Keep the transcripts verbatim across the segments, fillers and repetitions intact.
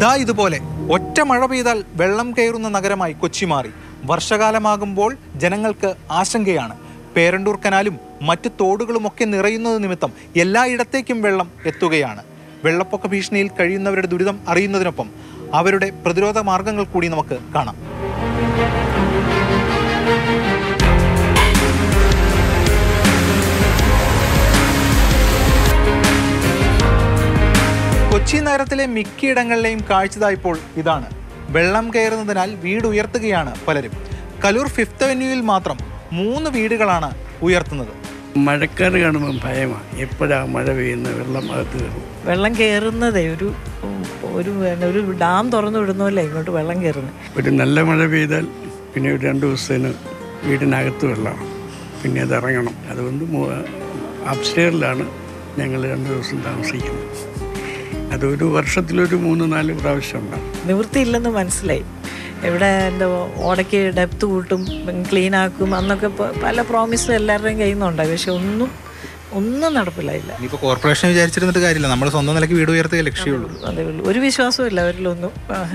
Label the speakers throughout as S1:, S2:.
S1: ദാ ഇതുപോലെ ഒറ്റ മഴ പെയ്താൽ വെള്ളം കയറുന്ന നഗരമായി കൊച്ചി മാറി. വർഷകാലമാകുമ്പോൾ ജനങ്ങൾക്ക് ആശങ്കയാണ്. പേരണ്ടൂർ കനാലും മറ്റ് തോടുകളുമൊക്കെ നിറയുന്നത് നിമിത്തം എല്ലായിടത്തേക്കും വെള്ളം എത്തുകയാണ്. വെള്ളപ്പൊക്ക ഭീഷണിയിൽ കഴിയുന്നവരുടെ ദുരിതം അറിയുന്നതിനൊപ്പം അവരുടെ പ്രതിരോധ മാർഗങ്ങൾ കൂടി നമുക്ക് കാണാം. കൊച്ചി നഗരത്തിലെ മിക്കയിടങ്ങളിലെയും കാഴ്ചതായിപ്പോൾ ഇതാണ്. വെള്ളം കയറുന്നതിനാൽ വീട് ഉയർത്തുകയാണ് പലരും. കലൂർ ഫിഫ്ത്ത് അവന്യൂവിൽ മാത്രം മൂന്ന് വീടുകളാണ് ഉയർത്തുന്നത്.
S2: മഴക്കാറ് കാണുമ്പോൾ ഭയമാണ്. എപ്പോഴാണ് മഴ പെയ്യുന്ന വെള്ളം അകത്ത് കയറും.
S3: വെള്ളം കയറുന്നതേ ഒരു ഒരു ഒരു ഡാം തുറന്നു വിടുന്നല്ലേ ഇങ്ങോട്ട് വെള്ളം കയറുന്നത്.
S2: ഒരു നല്ല മഴ പെയ്താൽ പിന്നെ ഒരു രണ്ട് ദിവസത്തിന് വീടിനകത്ത് വെള്ളമാണ്, പിന്നെ അത് ഇറങ്ങണം. അതുകൊണ്ട് അപ്സ്റ്റെയറിലാണ് ഞങ്ങൾ രണ്ട് ദിവസം താമസിക്കുന്നത്. അതൊരു വർഷത്തിലൊരു മൂന്ന് നാല് പ്രാവശ്യം ഉണ്ടാകും.
S3: നിവൃത്തിയില്ലെന്ന് മനസ്സിലായി. ഇവിടെ എന്താ ഓടയ്ക്ക് ഡെപ്ത് കൂട്ടും, ക്ലീൻ ആക്കും, അന്നൊക്കെ പല പ്രോമിസും എല്ലാവരുടെയും കയ്യിൽ നിന്നുണ്ടായി. പക്ഷെ ഒന്നും ഒന്നും നടപ്പിലായില്ല.
S1: ഇപ്പോൾ കോർപ്പറേഷൻ വിചാരിച്ചിരുന്നിട്ട് കാര്യമില്ല, നമ്മൾ സ്വന്തം നിലയ്ക്ക് വീട് ഉയർത്തുക ലക്ഷ്യമുള്ളൂ.
S3: അതേ ഉള്ളൂ. ഒരു വിശ്വാസവും ഇല്ല അവരിലൊന്നും.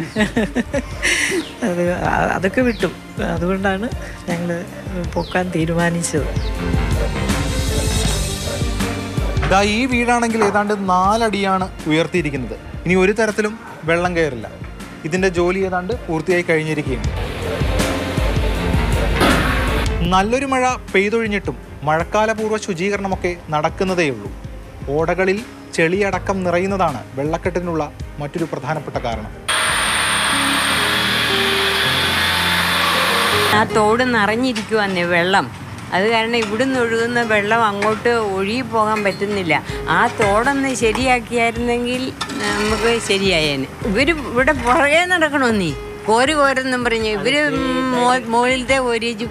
S3: അത് അതൊക്കെ വിട്ടു. അതുകൊണ്ടാണ് ഞങ്ങൾ പൊക്കാൻ തീരുമാനിച്ചത്.
S1: ഇതാ ഈ വീടാണെങ്കിൽ ഏതാണ്ട് നാലടിയാണ് ഉയർത്തിയിരിക്കുന്നത്. ഇനി ഒരു തരത്തിലും വെള്ളം കയറില്ല. ഇതിൻ്റെ ജോലി ഏതാണ്ട് പൂർത്തിയായി കഴിഞ്ഞിരിക്കുകയാണ്. നല്ലൊരു മഴ പെയ്തൊഴിഞ്ഞിട്ടും മഴക്കാലപൂർവ്വ ശുചീകരണമൊക്കെ നടക്കുന്നതേയുള്ളൂ. ഓടകളിൽ ചെളിയടക്കം നിറയുന്നതാണ് വെള്ളക്കെട്ടിനുള്ള മറ്റൊരു പ്രധാനപ്പെട്ട കാരണം.
S4: ആ തോട് നിറഞ്ഞിരിക്കുവാന്നേ വെള്ളം. അത് കാരണം ഇവിടുന്ന് ഒഴുകുന്ന വെള്ളം അങ്ങോട്ട് ഒഴുകി പോകാൻ പറ്റുന്നില്ല. ആ തോടൊന്ന് ശരിയാക്കിയായിരുന്നെങ്കിൽ നമുക്ക് ശരിയായേനെ. ഇവർ ഇവിടെ പുറകെ നടക്കണമെന്നീ കോര് കോരെന്നും പറഞ്ഞു ഇവര് മുകളിലത്തെ ഒരിച്ചു.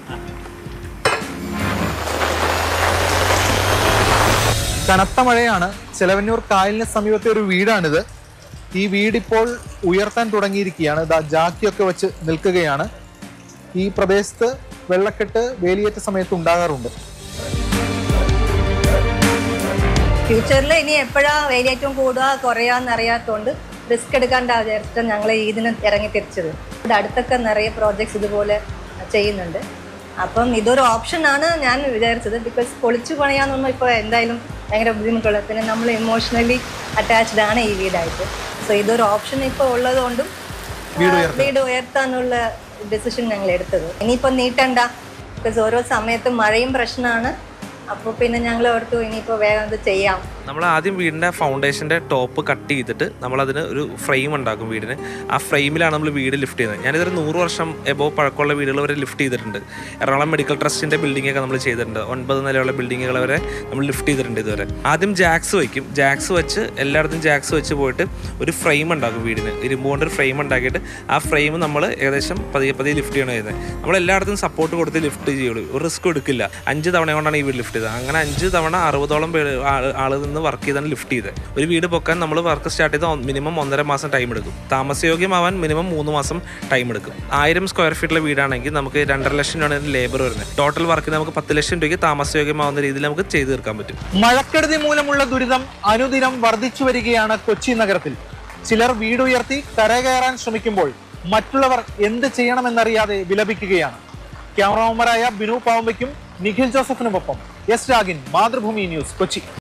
S1: കനത്ത മഴയാണ്. ചെലവന്നൂർ കായലിന് സമീപത്തെ ഒരു വീടാണിത്. ഈ വീടിപ്പോൾ ഉയർത്താൻ തുടങ്ങിയിരിക്കുകയാണ്. ഇതാ ജാക്കിയൊക്കെ വെച്ച് നിൽക്കുകയാണ്. ഈ പ്രദേശത്ത് വെള്ളക്കെട്ട് വേലിയേറ്റ സമയത്ത് ഉണ്ടാകാറുണ്ട്.
S5: ഫ്യൂച്ചറിൽ ഇനി എപ്പോഴാ വേലിയേറ്റം കൂടുക കുറയാന്ന് അറിയാത്തതുകൊണ്ട് റിസ്ക് എടുക്കാണ്ട വിചാരിച്ചിട്ട് ഞങ്ങൾ ഇതിന് ഇറങ്ങി തിരിച്ചത്. ഇവിടെ അടുത്തൊക്കെ നിറയെ പ്രോജക്ട്സ് ഇതുപോലെ ചെയ്യുന്നുണ്ട്. അപ്പം ഇതൊരു ഓപ്ഷനാണ് ഞാൻ വിചാരിച്ചത്. ബിക്കോസ് പൊളിച്ചു പണിയാന്നൊന്നും ഇപ്പോൾ എന്തായാലും ഭയങ്കര ബുദ്ധിമുട്ടുള്ള, പിന്നെ നമ്മൾ ഇമോഷണലി അറ്റാച്ച്ഡ് ആണ് ഈ വീടായിട്ട്. സോ ഇതൊരു ഓപ്ഷൻ ഇപ്പോൾ ഉള്ളത് കൊണ്ടും വീട് ഉയർത്താനുള്ള ഡിസിഷൻ ഞങ്ങൾ എടുത്തത്. ഇനിയിപ്പോൾ നീട്ടണ്ട, ബിക്കോസ് ഓരോ സമയത്തും മഴയും പ്രശ്നമാണ്. അപ്പോൾ പിന്നെ ഞങ്ങൾ ഓർത്തു ഇനിയിപ്പോൾ വേഗം ഇത് ചെയ്യാം.
S6: നമ്മൾ ആദ്യം വീടിൻ്റെ ഫൗണ്ടേഷൻ്റെ ടോപ്പ് കട്ട് ചെയ്തിട്ട് നമ്മളതിന് ഒരു ഫ്രെയിം ഉണ്ടാക്കും വീടിന്. ആ ഫ്രെയിമിലാണ് നമ്മൾ വീട് ലിഫ്റ്റ് ചെയ്യുന്നത്. ഞാനിതൊരു നൂറ് വർഷം എബോ പഴക്കമുള്ള വീടുകൾ വരെ ലിഫ്റ്റ് ചെയ്തിട്ടുണ്ട്. എറണാകുളം മെഡിക്കൽ ട്രസ്റ്റിൻ്റെ ബിൽഡിങ്ങൊക്കെ നമ്മൾ ചെയ്തിട്ടുണ്ട്. ഒൻപത് നിലയുള്ള ബിൽഡിങ്ങുകൾ വരെ നമ്മൾ ലിഫ്റ്റ് ചെയ്തിട്ടുണ്ട് ഇതുവരെ. ആദ്യം ജാക്സ് വയ്ക്കും. ജാക്സ് വെച്ച് എല്ലായിടത്തും ജാക്സ് വെച്ച് പോയിട്ട് ഒരു ഫ്രെയിം ഉണ്ടാക്കും വീടിന്. ഇരുമ്പ് കൊണ്ട് ഒരു ഫ്രെയിം ഉണ്ടാക്കിയിട്ട് ആ ഫ്രെയിം നമ്മൾ ഏകദേശം പതിയെ പതിയെ ലിഫ്റ്റ് ചെയ്യണം ചെയ്യുന്നത്. നമ്മൾ എല്ലായിടത്തും സപ്പോർട്ട് കൊടുത്ത് ലിഫ്റ്റ് ചെയ്യുള്ളൂ. ഒരു റിസ്ക് എടുക്കില്ല. അഞ്ച് തവണ കൊണ്ടാണ് ഈ വീട് ലിഫ്റ്റ് ചെയ്തത്. അങ്ങനെ അഞ്ച് തവണ അറുപതോളം പേര് ആൾ നിന്ന് വർക്ക് ചെയ്താണ് ലിഫ്റ്റ് ചെയ്തത്. ഒരു വീട് പൊക്കാൻ നമ്മൾ വർക്ക് സ്റ്റാർട്ട് ചെയ്ത് മിനിമം ഒന്നര മാസം ടൈം എടുക്കും. താമസയോഗ്യമാവാൻ മിനിമം മൂന്ന് മാസം ടൈം എടുക്കും. ആയിരം സ്ക്വയർ ഫീറ്റിലെ വീടാണെങ്കിൽ നമുക്ക് രണ്ടര ലക്ഷം രൂപയാണ് ലേബർ വരുന്നത്. ടോട്ടൽ വർക്കിന് നമുക്ക് പത്ത് ലക്ഷം രൂപയ്ക്ക് താമസയോഗ്യമാവുന്ന രീതിയിൽ നമുക്ക് ചെയ്തു തീർക്കാൻ പറ്റും.
S1: മഴക്കെടുതി മൂലമുള്ള ദുരിതം അനുദിനം വർദ്ധിച്ചു വരികയാണ് കൊച്ചി നഗരത്തിൽ. ചിലർ വീടുയർത്തി കരകയറാൻ ശ്രമിക്കുമ്പോൾ മറ്റുള്ളവർ എന്ത് ചെയ്യണമെന്നറിയാതെ വിലപിക്കുകയാണ്. ക്യാമറമാൻമാരായ ബിനു പാവമ്പയ്ക്കും നിഖിൽ ജോസഫിനുമൊപ്പം എസ് രാഗിൻ, മാതൃഭൂമി ന്യൂസ്, കൊച്ചി.